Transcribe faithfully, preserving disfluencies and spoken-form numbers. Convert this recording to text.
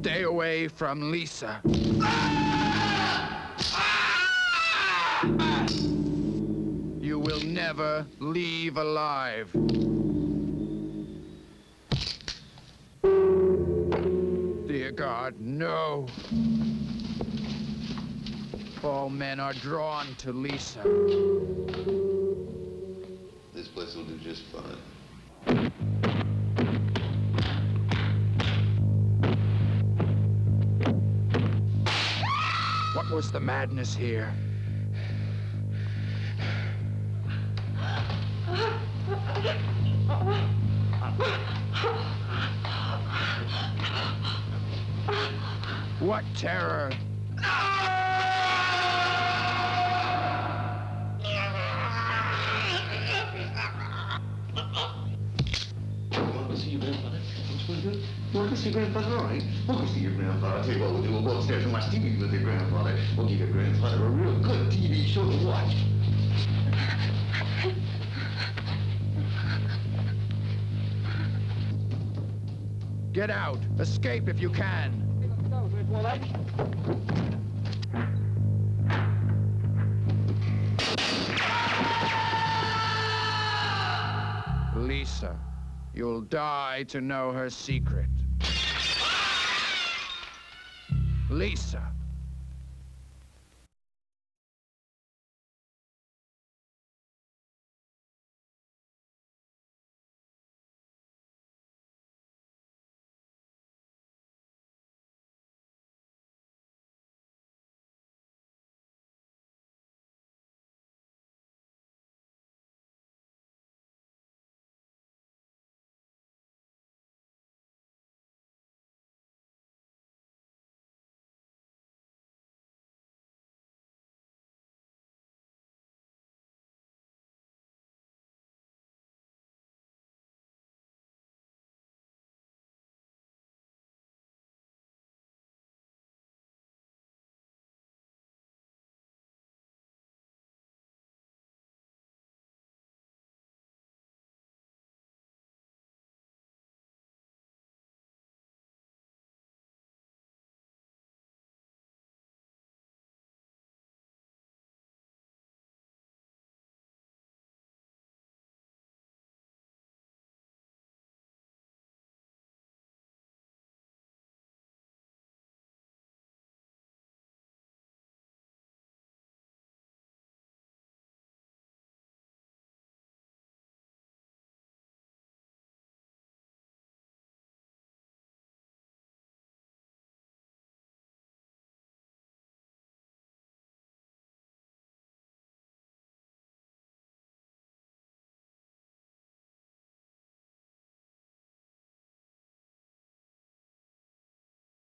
Stay away from Lisa. You will never leave alive. Dear God, no. All men are drawn to Lisa. This place will do just fine. What was the madness here? What terror? Want to see your grandfather? What's going good? You want to see your grandfather, all right? Want to see your grandfather? I'll tell you what we'll do. We'll go upstairs and watch T V with your grandfather. We'll give your grandfather a real good T V show to watch. Get out! Escape if you can! Lisa, you'll die to know her secret. Lisa!